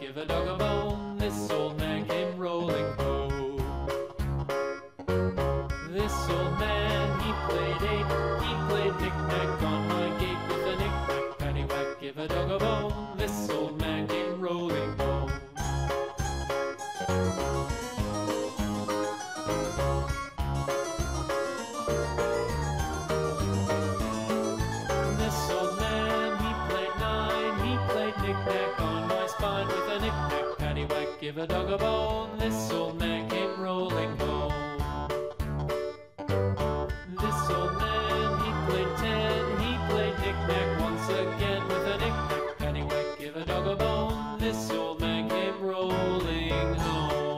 give a dog a bone. This old man came rolling home. This old man, he played eight. He played knick-knack on my gate with a knick-knack, paddywhack, give a dog a bone. This old man came rolling home. This old man, he played nine. He played knick-knack on my spine with a knick-knack, paddywhack, give a dog a bone. This old man came rolling home. This old man, he played ten. He played knick-knack once again with a knick-knack, paddywhack, give a dog a bone. This old man came rolling home.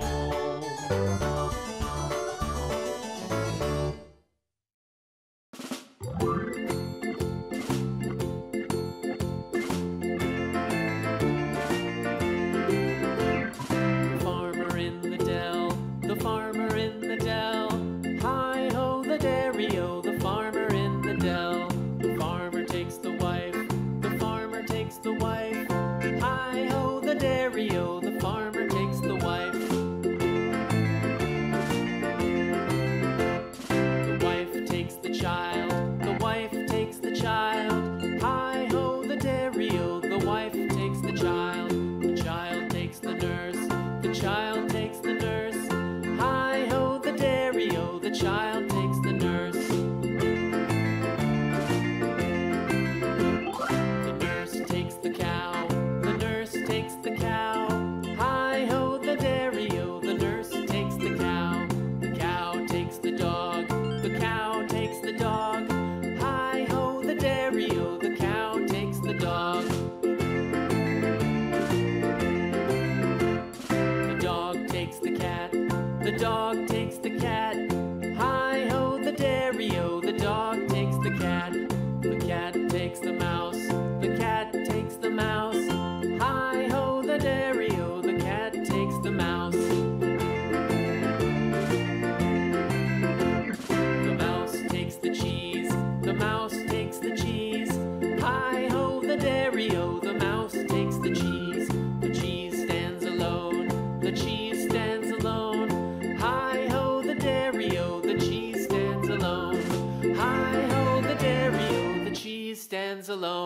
Farmer in the dell, the farmer in the dell. Hi-ho, the dairy-o, the farmer in the dell. The farmer takes the wife, the farmer takes the wife. Hi-ho, the dairy-o, the farmer takes the wife. The wife takes the child, the wife takes the child. Hi-ho, the dairy-o, the wife takes the child. The child takes the nurse, the child takes the nurse. Hi-ho, the dairy-o, the child takes the nurse. The nurse takes the cow, the nurse takes the cow. Hi-ho, the dairy-o, the nurse takes the cow. The cow takes the dog, the cow takes the dog. Hi-ho, the dairy-o, the cow takes the dog. The dog takes the cat, the dog takes the cat. Hi-ho, the dairy-o, the dog takes the cat. The cat takes the mouse, the cat takes the mouse. Hi-ho, the dairy-o, the cat takes the mouse. The mouse takes the cheese, the mouse takes the cheese. Hi-ho, the dairy-o, the mouse takes the cheese. The cheese stands alone, the cheese stands alone. Hi-ho, the dairy-o, the cheese stands alone. Hi-ho, the dairy-o, the cheese stands alone.